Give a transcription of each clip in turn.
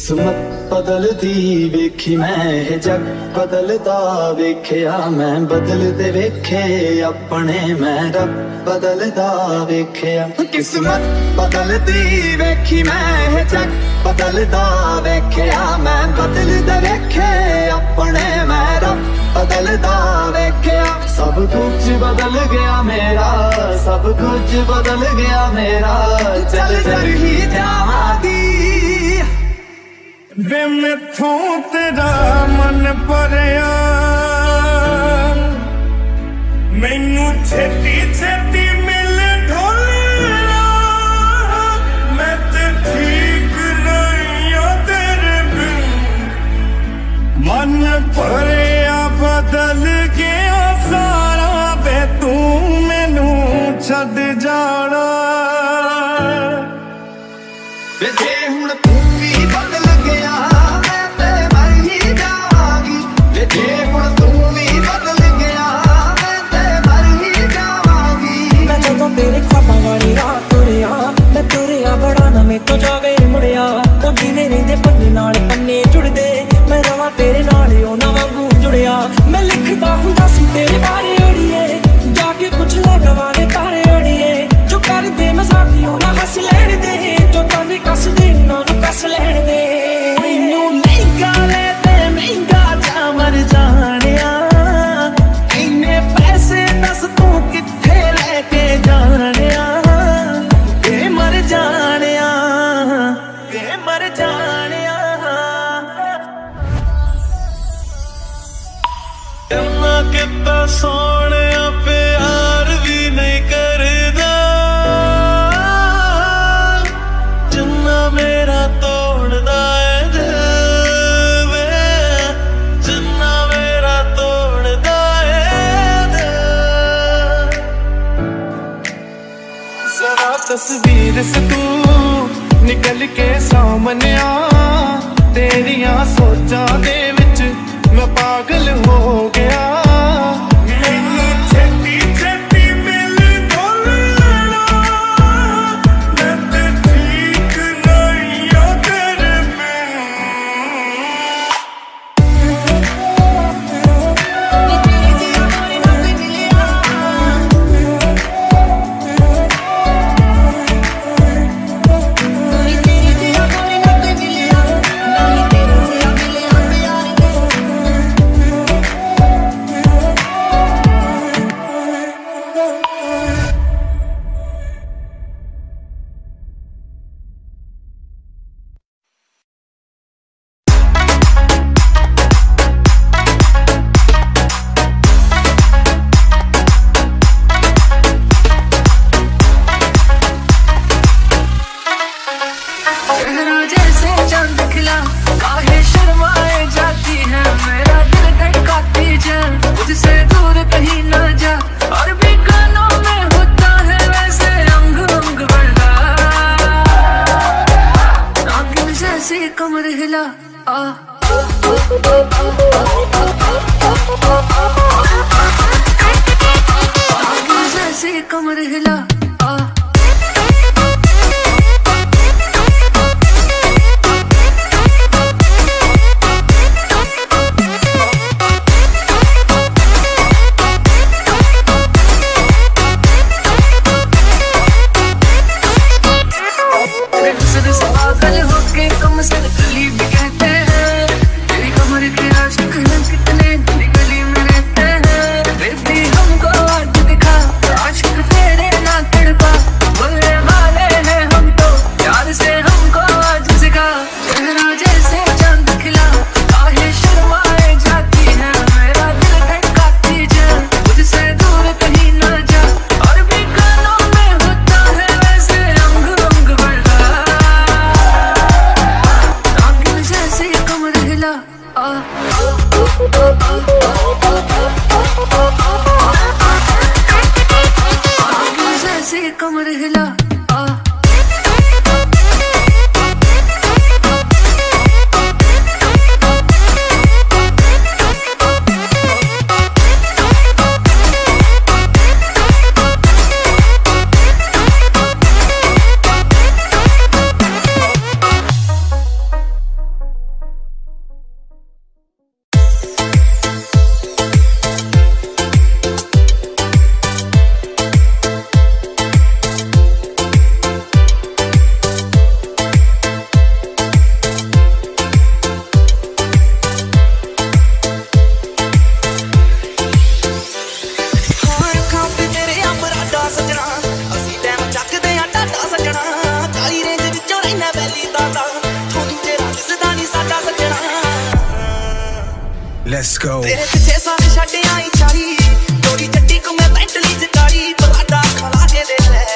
किस्मत बदलदी वेखी मैं जग बदलदा वेख्या मैं बदलदे वेखे अपने मैं रब बदलदा वेख्या। किस्मत बदलदी वेखी मैं जग बदलदा वेख्या मैं बदलदे वेखे अपने मैं रब बदलदा वेख्या। सब कुछ बदल गया मेरा, सब कुछ बदल गया मेरा, चल चल ही जावांगी वे मैथों तेरा मन भरिया, मैनू छेती छेती मिल ढोलिया, मैं ते ठीक नहीं आ तेरे बिन। मन भरिया बदल गया सारा, वे तू मैनू छड़ जाना। वे जे हुण तू भी बदल गया मैं ते मर ही जावांगी, वे जे हुण तू भी बदल गया मैं ते मर ही जावांगी। मैं जदों तेरे ख्वाबां वाली रात तुरिया, मैं तुरिया बड़ा ना मैं तो जावे मुड़िया। ओ जिवें रहिंदे पन्ने नाल पन्ने जुड़दे, मैं रवां तेरे नाल उन्हां वांगू जुड़िया। मैं लिखदा हुंदा सी तेरे बारे अड़िए, जाके पुछ ले गवारे तारे अड़िए। जो कर दे मजाक ना हस लैण दे, जो ताने कस दे उन्हां नूं कस लैण दे। मैनू महंगा ले ते महंगा जा मर जाणिया, इन्ने पैसे दस तू कित्थे लेके जाणिया। वे मर जाणिया, वे मर जाणिया। इन्ना किता सोहणिया प्यार भी नहीं करदा, जिन्ना मेरा तोड़दा है दिल वे, जिन्ना मेरा तोड़दा है दिल। जरा तस्वीर से तू निकल के सामने आ, तेरिया सोचां दे विच मैं पागल हो गया। मैनू छेती छेती मिल ढोलिया, मैं ते ठीक नहीं आ तेरे बिन। चेहरा जैसे चांद खिला, काहे शर्माए जाती है, मेरा दिल धड़काती जा, मुझसे दूर कहीं ना जा। और भी कानों में होता है वैसे अंग अंग बढ़ा, नागिन जैसी कमर हिला आ। नागिन जैसी कमर हिला आ। पागल होके कम से गली भी कहते हैं, तेरी कमर के आशिक कितने गली गली में रहते हैं। फिर भी हमको आज दिखा आशिक तेरे ना तड़पा, बोलने वाले हैं हम तो प्यार से हमको आज सिखा। चेहरा जैसे चांद खिला, काहे शर्माए जाती है, मेरा दिल धड़काती जा, मुझसे दूर कहीं ना जा। और भी कानों में होता है वैसे अंग अंग बढ़ा, नागिन जैसी कमर हिला आ। नागिन जैसी कमर हिला आ। Let's go. तेरे पीछे सारे छड्डे आई चाली जोड़ी चट्टी को मैं बेंटली च काली बराडा खला के दे ले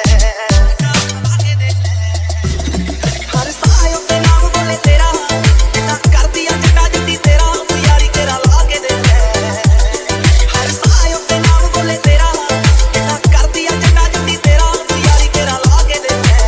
हर सायो ते नाम बोले तेरा ना कर दिया चट्टा जुटी तेरा यारी तेरा ला के दे ले हर सायो ते नाम बोले तेरा ना कर दिया चट्टा जुटी तेरा यारी तेरा ला के दे ले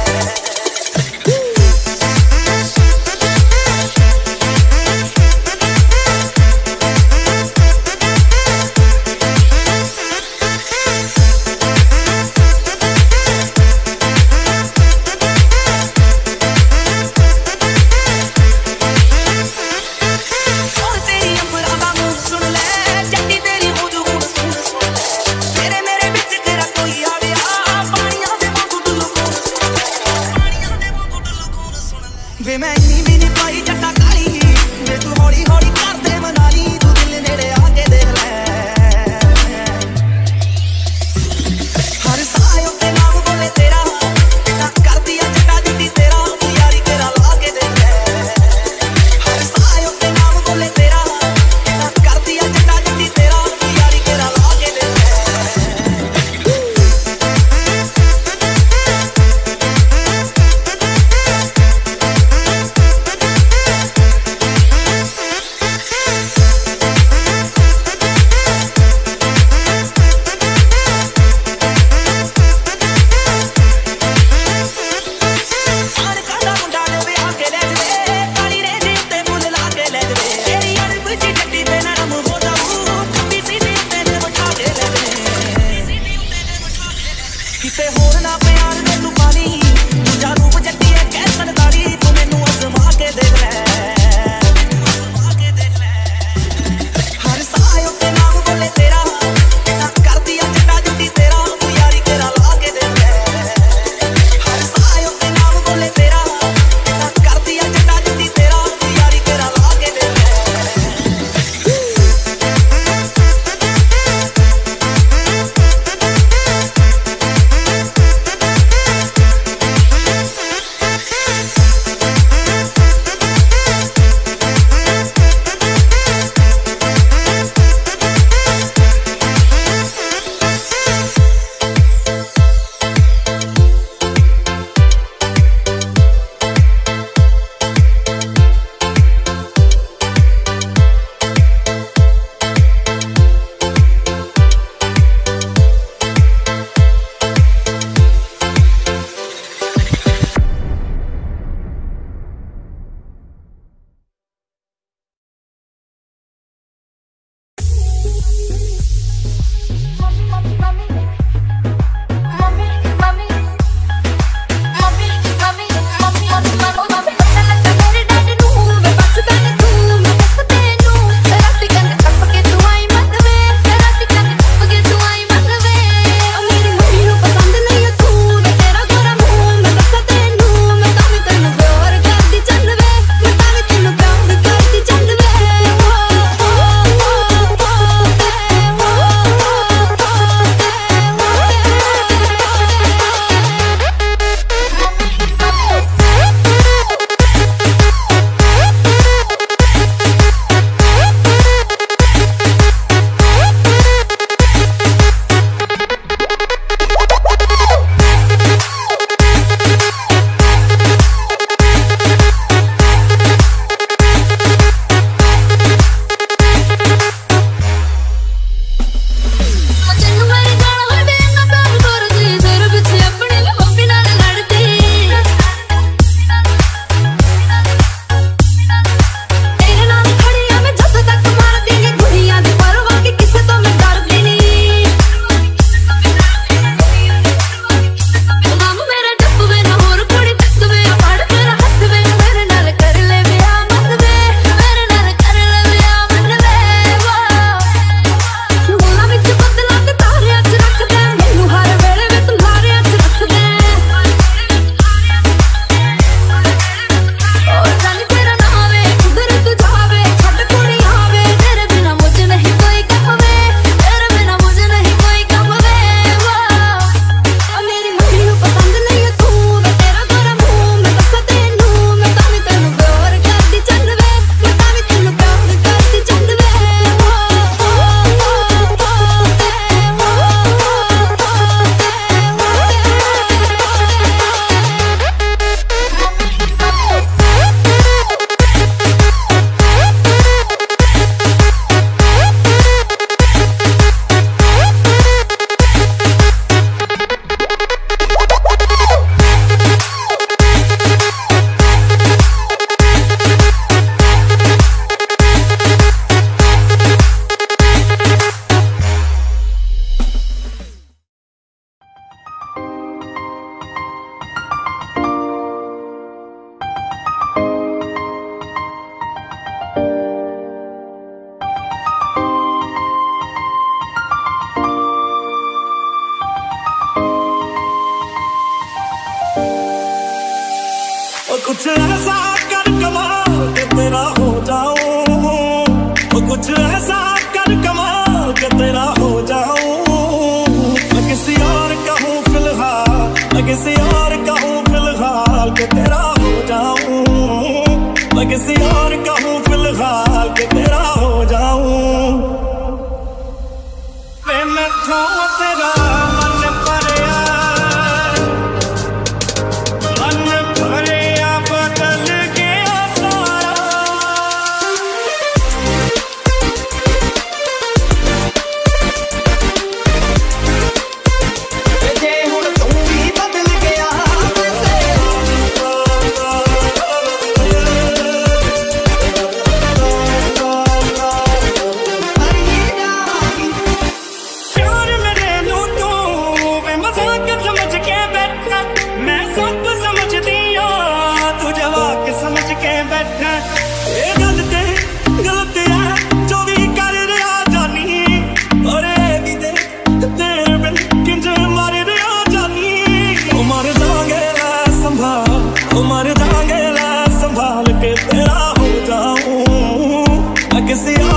बैठा ये गलत है जो भी कर रहा जानी और भी दे तेरे बिन किंज मर रहा जानी मर जाएंगे संभाल मर जाएंगे संभाल के तेरा हो जाऊं मैं किसी